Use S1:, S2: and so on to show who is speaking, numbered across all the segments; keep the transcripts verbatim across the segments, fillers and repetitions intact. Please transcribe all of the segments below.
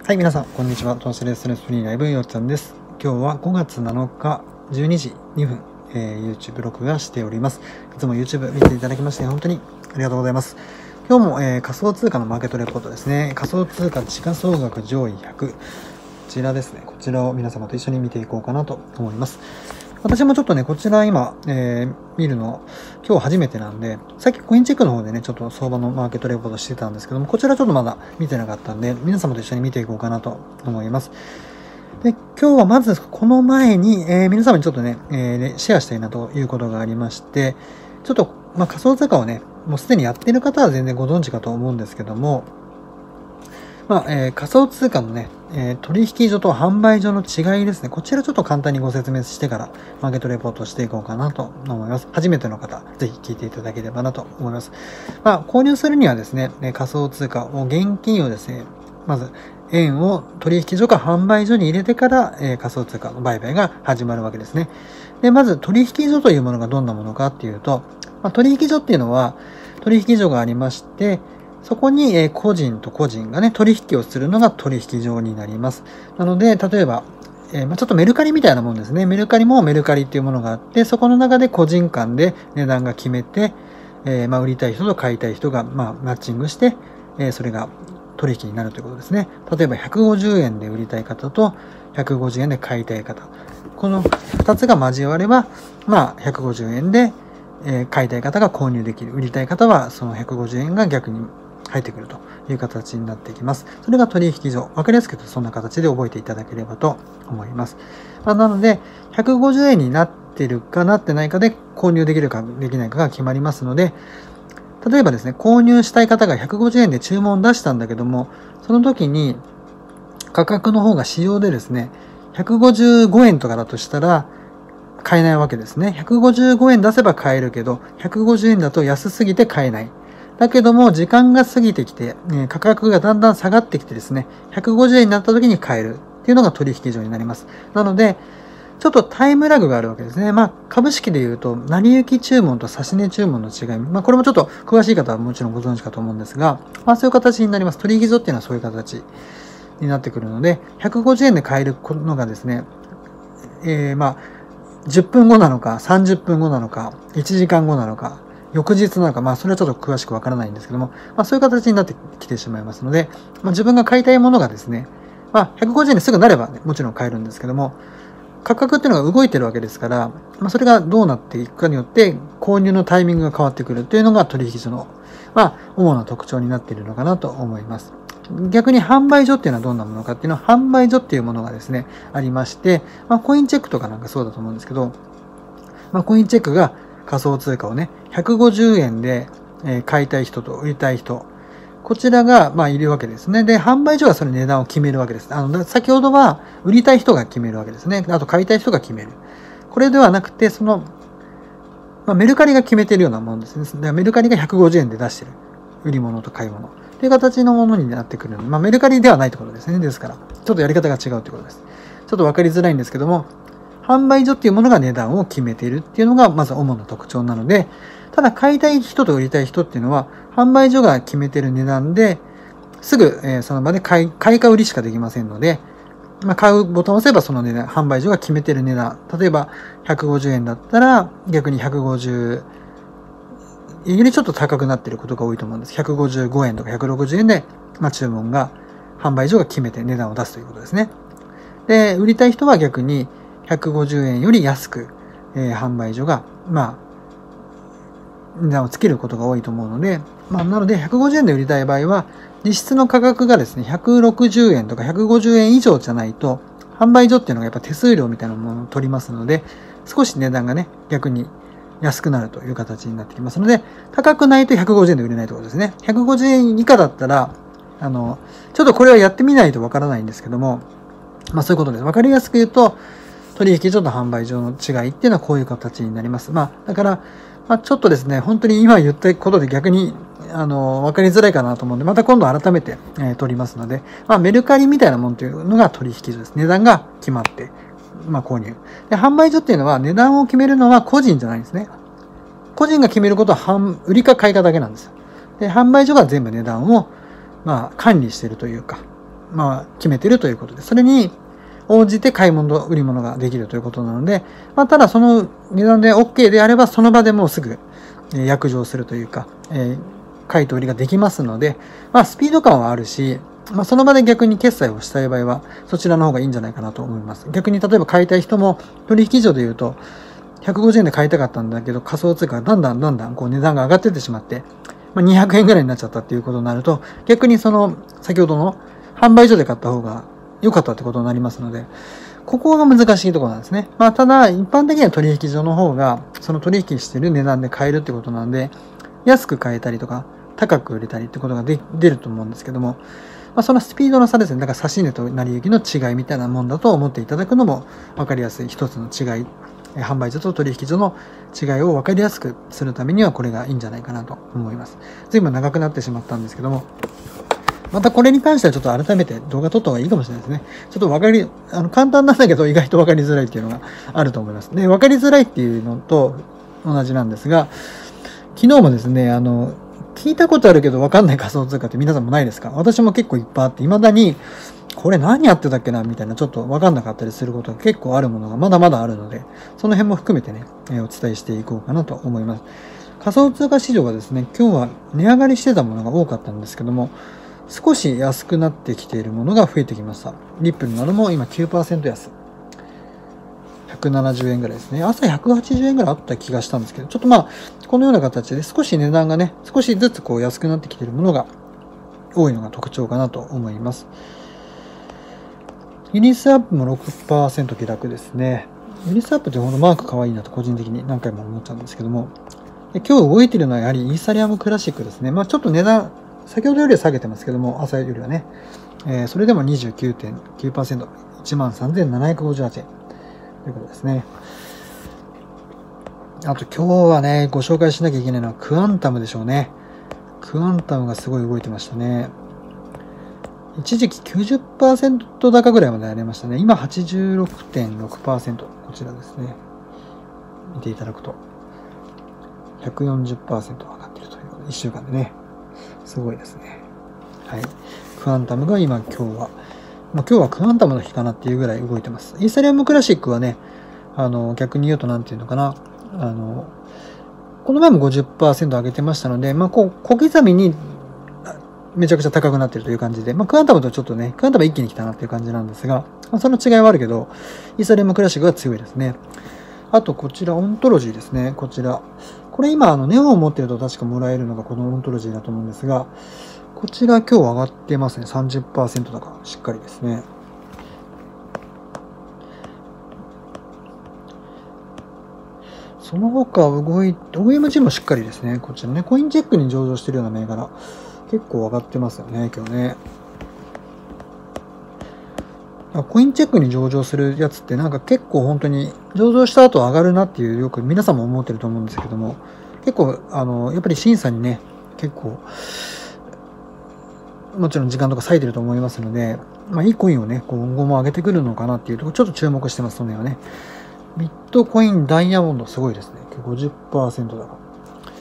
S1: はい、皆さん、こんにちは。投資レッスンフリーライブよっちゃんです。今日はごがつなのかじゅうにじにふん、えー、YouTube 録画しております。いつも YouTube 見ていただきまして本当にありがとうございます。今日も、えー、仮想通貨のマーケットレポートですね。仮想通貨時価総額上位ひゃく。こちらですね。こちらを皆様と一緒に見ていこうかなと思います。私もちょっとね、こちら今、えー、見るの、今日初めてなんで、さっきコインチェックの方でね、ちょっと相場のマーケットレポートしてたんですけども、こちらちょっとまだ見てなかったんで、皆様と一緒に見ていこうかなと思います。で、今日はまずこの前に、えー、皆様にちょっとね、えー、シェアしたいなということがありまして、ちょっと、まあ、仮想通貨をね、もうすでにやっている方は全然ご存知かと思うんですけども、まあ、えー、仮想通貨のね、えー、取引所と販売所の違いですね。こちらちょっと簡単にご説明してからマーケットレポートしていこうかなと思います。初めての方、ぜひ聞いていただければなと思います。まあ、購入するにはですね、仮想通貨を現金をですね、まず円を取引所か販売所に入れてから、えー、仮想通貨の売買が始まるわけですね。で、まず取引所というものがどんなものかっていうと、まあ、取引所っていうのは取引所がありまして、そこに、えー、個人と個人がね、取引をするのが取引所になります。なので、例えば、えーまあ、ちょっとメルカリみたいなもんですね。メルカリもメルカリっていうものがあって、そこの中で個人間で値段が決めて、えーまあ、売りたい人と買いたい人が、まあ、マッチングして、えー、それが取引になるということですね。例えばひゃくごじゅうえんで売りたい方とひゃくごじゅうえんで買いたい方。このふたつが交われば、まあ、ひゃくごじゅうえんで、えー、買いたい方が購入できる。売りたい方はそのひゃくごじゅうえんが逆に入ってくるという形になってきます。それが取引所。わかりやすく言うとそんな形で覚えていただければと思います。まあ、なので、ひゃくごじゅうえんになってるかなってないかで購入できるかできないかが決まりますので、例えばですね、購入したい方がひゃくごじゅうえんで注文を出したんだけども、その時に価格の方が市場でですね、ひゃくごじゅうごえんとかだとしたら、買えないわけですね。ひゃくごじゅうごえん出せば買えるけど、ひゃくごじゅうえんだと安すぎて買えない。だけども、時間が過ぎてきて、価格がだんだん下がってきてですね、ひゃくごじゅうえんになった時に買えるっていうのが取引所になります。なので、ちょっとタイムラグがあるわけですね。まあ、株式で言うと、成り行き注文と指値注文の違い。まあ、これもちょっと詳しい方はもちろんご存知かと思うんですが、まあ、そういう形になります。取引所っていうのはそういう形になってくるので、ひゃくごじゅうえんで買えるのがですね、えー、まあ、じゅっぷんごなのか、さんじゅっぷんごなのか、いちじかんごなのか、翌日なのか、まあそれはちょっと詳しくわからないんですけども、まあそういう形になってきてしまいますので、まあ自分が買いたいものがですね、まあひゃくごじゅうえんですぐなればね、もちろん買えるんですけども、価格っていうのが動いてるわけですから、まあそれがどうなっていくかによって購入のタイミングが変わってくるというのが取引所の、まあ主な特徴になっているのかなと思います。逆に販売所っていうのはどんなものかっていうのは、販売所っていうものがですね、ありまして、まあコインチェックとかなんかそうだと思うんですけど、まあコインチェックが仮想通貨をね、ひゃくごじゅうえんで買いたい人と売りたい人、こちらが、まあ、いるわけですね。で、販売所がその値段を決めるわけです。あの、先ほどは、売りたい人が決めるわけですね。あと、買いたい人が決める。これではなくて、その、まあ、メルカリが決めてるようなものですね。だからメルカリがひゃくごじゅうえんで出してる。売り物と買い物。という形のものになってくる。まあ、メルカリではないところですね。ですから、ちょっとやり方が違うということです。ちょっとわかりづらいんですけども、販売所っていうものが値段を決めているっていうのがまず主な特徴なので、ただ買いたい人と売りたい人っていうのは、販売所が決めている値段で、すぐ、えー、その場で買い、買いか売りしかできませんので、まあ、買うボタンを押せばその値段、販売所が決めている値段。例えば、ひゃくごじゅうえんだったら、逆にひゃくごじゅう、よりちょっと高くなっていることが多いと思うんです。ひゃくごじゅうごえんとかひゃくろくじゅうえんで、まあ、注文が、販売所が決めて値段を出すということですね。で、売りたい人は逆に、ひゃくごじゅうえんより安く、えー、販売所が、まあ、値段をつけることが多いと思うので、まあ、なので、ひゃくごじゅうえんで売りたい場合は、実質の価格がですね、ひゃくろくじゅうえんとかひゃくごじゅうえん以上じゃないと、販売所っていうのがやっぱ手数料みたいなものを取りますので、少し値段がね、逆に安くなるという形になってきますので、高くないとひゃくごじゅうえんで売れないということですね。ひゃくごじゅうえん以下だったら、あの、ちょっとこれはやってみないとわからないんですけども、まあそういうことです。わかりやすく言うと、取引所と販売所の違いっていうのはこういう形になります。まあ、だから、まあ、ちょっとですね、本当に今言ったことで逆に、あの、わかりづらいかなと思うんで、また今度改めて、えー、取りますので、まあ、メルカリみたいなもんというのが取引所です。値段が決まって、まあ、購入。で、販売所っていうのは値段を決めるのは個人じゃないんですね。個人が決めることは販、売りか買いかだけなんです。で、販売所が全部値段を、まあ、管理しているというか、 まあ、決めてるということで、それに応じて買い物と売り物ができるということなので、まあ、ただその値段で OK であれば、その場でもうすぐ約定するというか、えー、買いと売りができますので、まあ、スピード感はあるし、まあ、その場で逆に決済をしたい場合は、そちらの方がいいんじゃないかなと思います。逆に例えば買いたい人も、取引所で言うと、ひゃくごじゅうえんで買いたかったんだけど、仮想通貨がだんだんだんだんこう値段が上がってってしまって、まあ、にひゃくえんぐらいになっちゃったっていうことになると、逆にその、先ほどの販売所で買った方が良かったってことになりますので、ここが難しいところなんですね。まあ、ただ、一般的には取引所の方が、その取引してる値段で買えるってことなんで、安く買えたりとか、高く売れたりってことがで出ると思うんですけども、まあ、そのスピードの差ですね。だから差し値と成り行きの違いみたいなもんだと思っていただくのも分かりやすい一つの違い。販売所と取引所の違いを分かりやすくするためにはこれがいいんじゃないかなと思います。随分長くなってしまったんですけども、またこれに関してはちょっと改めて動画撮った方がいいかもしれないですね。ちょっと分かり、あの簡単なんだけど意外と分かりづらいっていうのがあると思います。で、分かりづらいっていうのと同じなんですが、昨日もですね、あの、聞いたことあるけど分かんない仮想通貨って皆さんもないですか？私も結構いっぱいあって、未だにこれ何やってたっけなみたいなちょっと分かんなかったりすることが結構あるものがまだまだあるので、その辺も含めてね、えー、お伝えしていこうかなと思います。仮想通貨市場がですね、今日は値上がりしてたものが多かったんですけども、少し安くなってきているものが増えてきました。リップルなども今 きゅうパーセント 安。ひゃくななじゅうえんぐらいですね。朝ひゃくはちじゅうえんぐらいあった気がしたんですけど、ちょっとまあ、このような形で少し値段がね、少しずつこう安くなってきているものが多いのが特徴かなと思います。ユニスアップも ろくパーセント 下落ですね。ユニスアップってほんとマーク可愛いなと個人的に何回も思っちゃうんですけども、で今日動いているのはやはりイーサリアムクラシックですね。まあちょっと値段、先ほどよりは下げてますけども、朝よりはね、えー、それでも にじゅうきゅうてんきゅうパーセント、いちまんさんぜんななひゃくごじゅうはちえんということですね。あと今日はね、ご紹介しなきゃいけないのはクアンタムでしょうね。クアンタムがすごい動いてましたね。一時期 きゅうじゅっパーセント 高ぐらいまでありましたね。今 はちじゅうろくてんろくパーセント。こちらですね。見ていただくと。ひゃくよんじゅっパーセント 上がっているということで、いっしゅうかんでね。すごいですね。はい。クアンタムが今、今日は、まあ、今日はクアンタムの日かなっていうぐらい動いてます。イーサリアムクラシックはね、あの、逆に言うとなんていうのかな。あの、この前も ごじゅっパーセント 上げてましたので、まあ、こう、小刻みに、めちゃくちゃ高くなっているという感じで、まあ、クアンタムとちょっとね、クアンタム一気に来たなっていう感じなんですが、まあ、その違いはあるけど、イーサリアムクラシックが強いですね。あと、こちら、オントロジーですね。こちら。これ今、あの、ネオンを持ってると確かもらえるのがこのオントロジーだと思うんですが、こちら今日上がってますね。さんじゅっパーセント 高。しっかりですね。その他動い、オーエムジー もしっかりですね。こちらね、コインチェックに上場しているような銘柄。結構上がってますよね、今日ね。コインチェックに上場するやつってなんか結構本当に上場した後上がるなっていうよく皆さんも思ってると思うんですけども、結構あの、やっぱり審査にね、結構、もちろん時間とか割いてると思いますので、まあいいコインをね、今後も上げてくるのかなっていうところ、ちょっと注目してます、その辺はね。ビットコインダイヤモンドすごいですね。ごじゅっパーセント だから。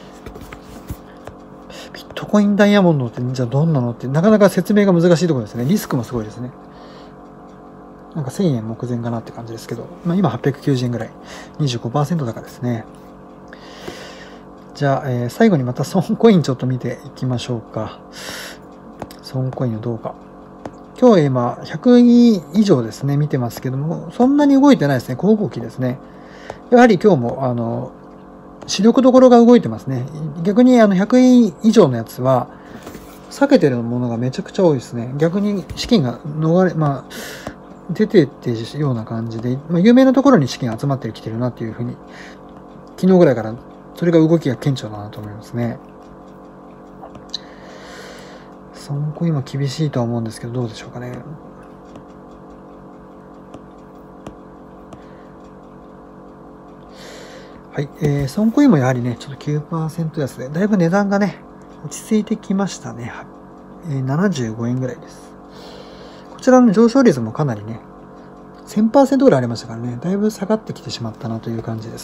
S1: ビットコインダイヤモンドってじゃあどんなのってなかなか説明が難しいところですね。リスクもすごいですね。なんかせんえん目前かなって感じですけど、まあ今はっぴゃくきゅうじゅうえんぐらい。にじゅうごパーセント 高ですね。じゃあ、えー、最後にまたソンコインちょっと見ていきましょうか。ソンコインの動画。今日今ひゃくい以上ですね、見てますけども、そんなに動いてないですね。小動きですね。やはり今日も、あの、主力どころが動いてますね。逆にあのひゃくい以上のやつは、避けてるものがめちゃくちゃ多いですね。逆に資金が逃れ、まあ、出てってるような感じで、まあ、有名なところに資金集まってきてるなっていうふうに、昨日ぐらいからそれが動きが顕著だなと思いますね。そのコインは厳しいとは思うんですけど、どうでしょうかね。はい、えー、ソンコインもやはりね、ちょっと きゅうパーセント 安で、だいぶ値段がね、落ち着いてきましたね。えー、ななじゅうごえんぐらいです。こちらの上昇率もかなりね、せんパーセント ぐらいありましたからね、だいぶ下がってきてしまったなという感じです。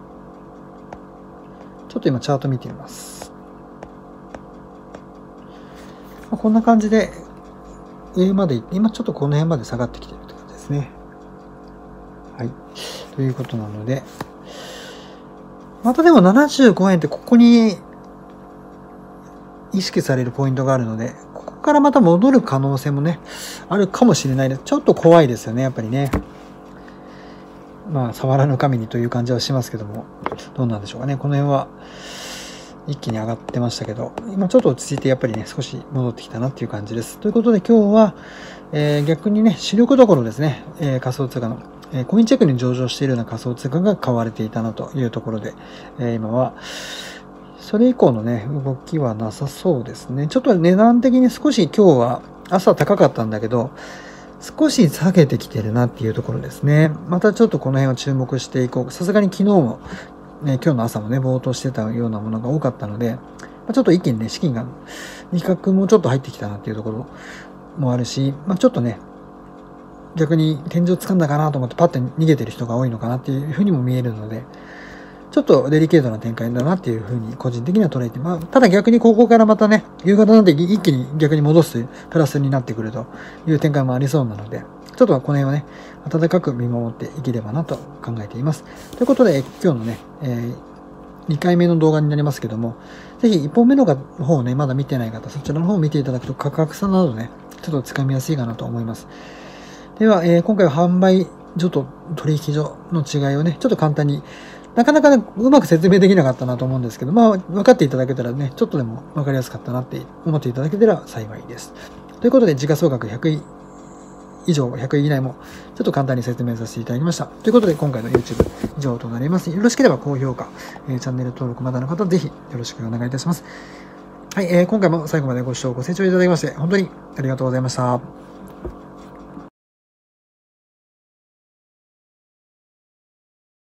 S1: ちょっと今チャート見てみます。 まあ、こんな感じで、上まで行って、今ちょっとこの辺まで下がってきてるって感じですね。はい。ということなので、またでもななじゅうごえんってここに意識されるポイントがあるので、ここからまた戻る可能性もね、あるかもしれないです。ちょっと怖いですよね、やっぱりね。まあ、触らぬ神にという感じはしますけども、どうなんでしょうかね。この辺は一気に上がってましたけど、今ちょっと落ち着いてやっぱりね、少し戻ってきたなっていう感じです。ということで今日は、えー、逆にね、主力どころですね、えー、仮想通貨の、えー、コインチェックに上場しているような仮想通貨が買われていたなというところで、えー、今は、それ以降のね、動きはなさそうですね。ちょっと値段的に少し今日は朝高かったんだけど、少し下げてきてるなっていうところですね。またちょっとこの辺を注目していこう。さすがに昨日も、ね、今日の朝もね、冒頭してたようなものが多かったので、ちょっと一気にね、資金が、比較もちょっと入ってきたなっていうところもあるし、まあ、ちょっとね、逆に天井掴んだかなと思ってパッと逃げてる人が多いのかなっていうふうにも見えるので、ちょっとデリケートな展開だなっていうふうに個人的には捉えて、まあ、ただ逆にここからまたね、夕方なんで一気に逆に戻すプラスになってくるという展開もありそうなので、ちょっとこの辺はね、温かく見守っていければなと考えています。ということで、今日のね、えー、にかいめの動画になりますけども、ぜひいっぽんめの方をね、まだ見てない方、そちらの方を見ていただくと価格差などね、ちょっとつかみやすいかなと思います。では、えー、今回は販売所と取引所の違いをね、ちょっと簡単に、なかなか、ね、うまく説明できなかったなと思うんですけど、まあ、分かっていただけたらね、ちょっとでも分かりやすかったなって思っていただけたら幸いです。ということで、時価総額ひゃくい以上、ひゃくい以内も、ちょっと簡単に説明させていただきました。ということで、今回の YouTube 以上となります。よろしければ高評価、えー、チャンネル登録まだの方、ぜひよろしくお願いいたします。はい、えー、今回も最後までご視聴ご清聴いただきまして、本当にありがとうございました。